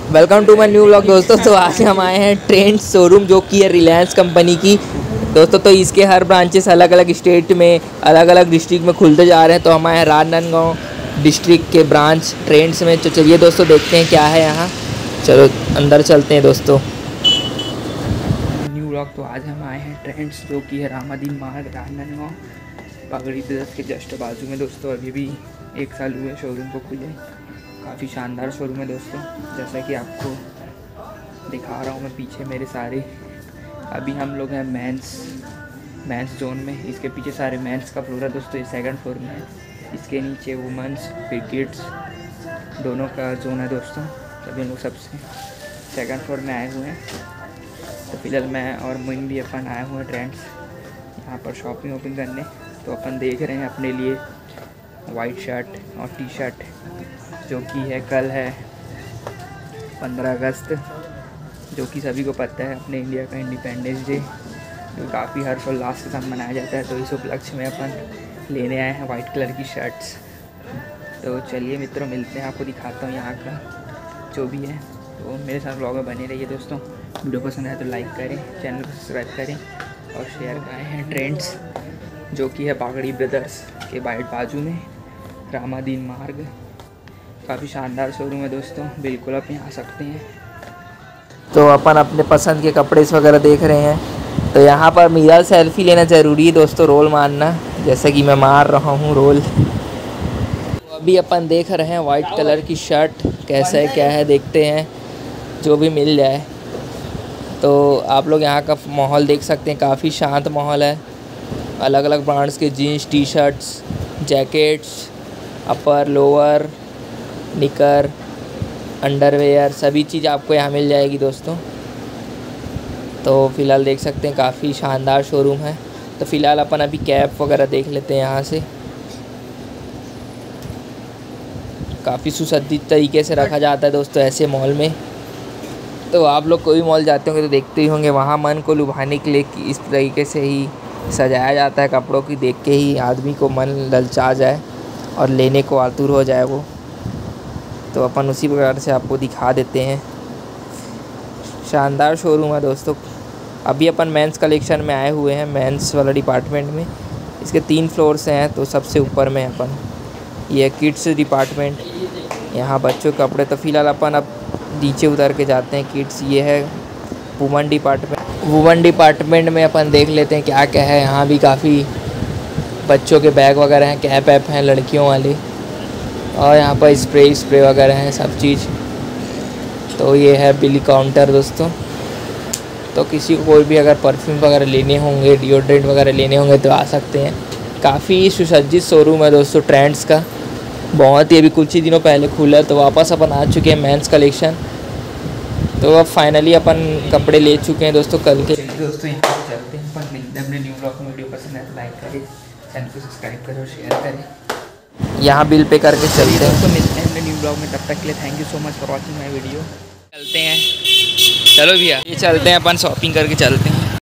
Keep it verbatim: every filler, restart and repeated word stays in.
Welcome to my new vlog दोस्तों। तो आज हम आए हैं ट्रेंड्स शोरूम जो कि है रिलायंस कंपनी की दोस्तों। तो इसके हर ब्रांचेस अलग अलग स्टेट में अलग अलग डिस्ट्रिक्ट में खुलते जा रहे हैं। तो हम आए हैं राजनांदगांव डिस्ट्रिक्ट के ब्रांच ट्रेंड्स में। तो चलिए दोस्तों देखते हैं क्या है यहाँ। चलो अंदर चलते हैं दोस्तों। New vlog. तो आज हम आए हैं ट्रेंड्स जो कि है रामादीन मार्ग राजनांदगांव पगड़ी ब्रदर्स के जस्ट बाजू में दोस्तों। अभी भी एक साल हुए शोरूम को खुले। काफ़ी शानदार शोरूम है दोस्तों, जैसा कि आपको दिखा रहा हूँ मैं पीछे मेरे सारे। अभी हम लोग हैं मेंस मेंस जोन में। इसके पीछे सारे मेंस का फ्लोर है दोस्तों। ये सेकंड फ्लोर में है। इसके नीचे वुमेंस फिर किड्स दोनों का जोन है दोस्तों। तभी हम लोग सबसे सेकंड फ्लोर में आए हुए हैं। तो फिलहाल मैं और मुइन भी अपन आए हुए हैं ट्रेंड्स यहाँ पर शॉपिंग वॉपिंग करने। तो अपन देख रहे हैं अपने लिए वाइट शर्ट और टी शर्ट जो कि है कल है पंद्रह अगस्त, जो कि सभी को पता है अपने इंडिया का इंडिपेंडेंस डे, जो काफ़ी हर्षोल्लास के साथ मनाया जाता है। तो इस उपलक्ष्य में अपन लेने आए हैं वाइट कलर की शर्ट्स। तो चलिए मित्रों मिलते हैं, आपको दिखाता हूँ यहाँ का जो भी है। तो मेरे साथ ब्लॉग में बने रहिए दोस्तों। वीडियो पसंद आए तो लाइक करें, चैनल को सब्सक्राइब करें और शेयर करें। हैं ट्रेंड्स जो कि है पगड़ी ब्रदर्स के बाइट बाजू में रामादीन मार्ग। काफ़ी शानदार शोरूम है दोस्तों, बिल्कुल आप यहाँ आ सकते हैं। तो अपन अपने पसंद के कपड़े वगैरह देख रहे हैं। तो यहाँ पर मिरर सेल्फी लेना ज़रूरी है दोस्तों, रोल मारना, जैसे कि मैं मार रहा हूँ रोल। तो अभी अपन देख रहे हैं वाइट कलर की शर्ट कैसा है क्या है, देखते हैं जो भी मिल जाए। तो आप लोग यहाँ का माहौल देख सकते हैं, काफ़ी शांत माहौल है। अलग अलग ब्रांड्स के jeans, T shirts, jackets, upper lower, knicker, underwear, सभी चीज़ आपको यहाँ मिल जाएगी दोस्तों। तो फ़िलहाल देख सकते हैं काफ़ी शानदार शोरूम है। तो फ़िलहाल अपन अभी कैप वगैरह देख लेते हैं यहाँ से। काफ़ी सुसज्जित तरीके से रखा जाता है दोस्तों ऐसे मॉल में। तो आप लोग कोई मॉल जाते होंगे तो देखते ही होंगे, वहाँ मन को लुभाने के लिए कि इस तरीके से ही सजाया जाता है कपड़ों की, देख के ही आदमी को मन ललचा जाए और लेने को आतुर हो जाए वो। तो अपन उसी प्रकार से आपको दिखा देते हैं। शानदार शोरूम है दोस्तों। अभी अपन मेंस कलेक्शन में आए हुए हैं, मेंस वाला डिपार्टमेंट में। इसके तीन फ्लोर से हैं। तो सबसे ऊपर में अपन ये किड्स डिपार्टमेंट, यहाँ बच्चों के कपड़े। तो फ़िलहाल अपन अब नीचे उतर के जाते हैं किड्स। ये है वुमेन डिपार्टमेंट। वुमेन डिपार्टमेंट में अपन देख लेते हैं क्या क्या है। यहाँ भी काफ़ी बच्चों के बैग वगैरह हैं, कैप ऐप हैं लड़कियों वाले, और यहाँ पर स्प्रे स्प्रे वगैरह हैं सब चीज़। तो ये है बिल काउंटर दोस्तों। तो किसी को कोई भी अगर परफ्यूम वगैरह लेने होंगे, डिओड्रेंट वगैरह लेने होंगे तो आ सकते हैं। काफ़ी सुसज्जित शोरूम है दोस्तों ट्रेंड्स का, बहुत ही। अभी कुछ ही दिनों पहले खुला, तो वापस अपन आ चुके हैं मेंस कलेक्शन। तो अब फाइनली अपन कपड़े ले चुके हैं दोस्तों कल के। दोस्तों यहाँ पर चलते हैं, अपन मिलते हैं अपने न्यू ब्लॉग में। वीडियो पसंद है तो लाइक करें, चैनल को सब्सक्राइब करें और शेयर करें। यहाँ बिल पे करके चलते हैं। दोस्तों मिलते हैं अपने न्यू ब्लॉग में, तब तक के लिए thank you so much for watching my video. चलते हैं, चलो भैया ये चलते हैं अपन शॉपिंग करके चलते हैं।